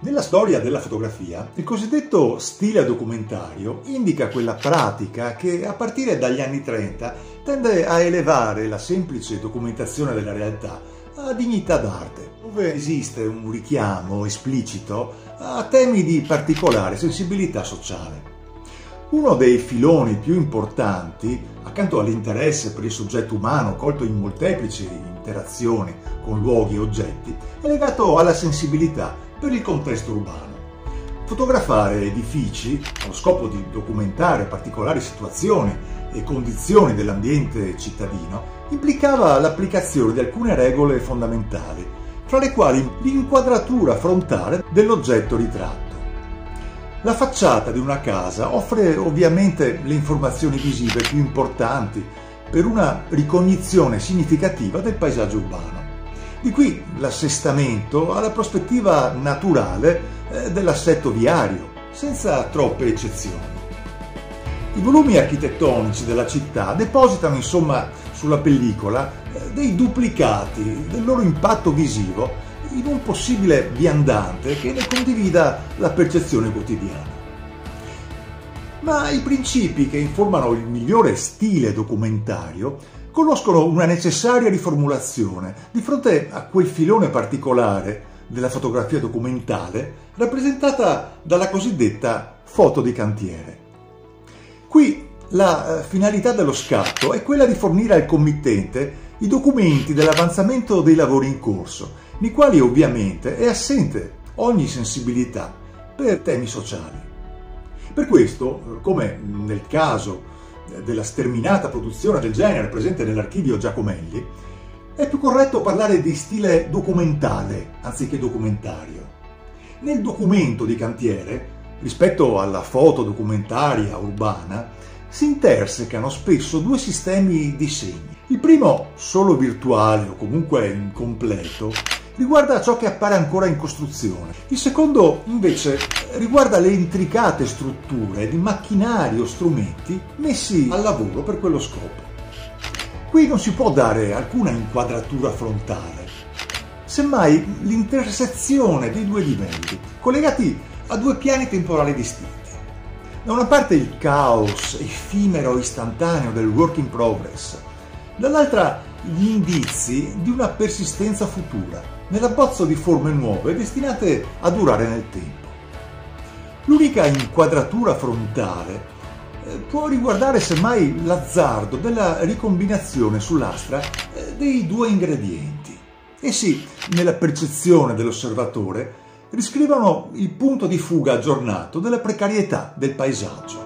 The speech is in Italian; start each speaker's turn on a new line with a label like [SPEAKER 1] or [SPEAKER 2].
[SPEAKER 1] Nella storia della fotografia, il cosiddetto stile documentario indica quella pratica che a partire dagli anni 30 tende a elevare la semplice documentazione della realtà a dignità d'arte, dove esiste un richiamo esplicito a temi di particolare sensibilità sociale. Uno dei filoni più importanti, accanto all'interesse per il soggetto umano colto in molteplici interazioni con luoghi e oggetti, è legato alla sensibilità per il contesto urbano. Fotografare edifici allo scopo di documentare particolari situazioni e condizioni dell'ambiente cittadino implicava l'applicazione di alcune regole fondamentali, fra le quali l'inquadratura frontale dell'oggetto ritratto. La facciata di una casa offre ovviamente le informazioni visive più importanti per una ricognizione significativa del paesaggio urbano. Di qui l'assestamento alla prospettiva naturale dell'assetto viario, senza troppe eccezioni. I volumi architettonici della città depositano insomma sulla pellicola dei duplicati del loro impatto visivo in un possibile viandante che ne condivida la percezione quotidiana. Ma i principi che informano il migliore stile documentario conoscono una necessaria riformulazione di fronte a quel filone particolare della fotografia documentale rappresentata dalla cosiddetta foto di cantiere. Qui la finalità dello scatto è quella di fornire al committente i documenti dell'avanzamento dei lavori in corso, nei quali ovviamente è assente ogni sensibilità per temi sociali. Per questo, come nel caso della sterminata produzione del genere presente nell'archivio Giacomelli, è più corretto parlare di stile documentale anziché documentario. Nel documento di cantiere, rispetto alla foto documentaria urbana, si intersecano spesso due sistemi di segni. Il primo, solo virtuale o comunque incompleto, riguarda ciò che appare ancora in costruzione. Il secondo, invece, riguarda le intricate strutture di macchinari o strumenti messi al lavoro per quello scopo. Qui non si può dare alcuna inquadratura frontale, semmai l'intersezione dei due livelli, collegati a due piani temporali distinti. Da una parte il caos effimero istantaneo del work in progress, dall'altra gli indizi di una persistenza futura, nell'abbozzo di forme nuove destinate a durare nel tempo. L'unica inquadratura frontale può riguardare semmai l'azzardo della ricombinazione sull'astra dei due ingredienti. Essi, nella percezione dell'osservatore, riscrivono il punto di fuga aggiornato della precarietà del paesaggio.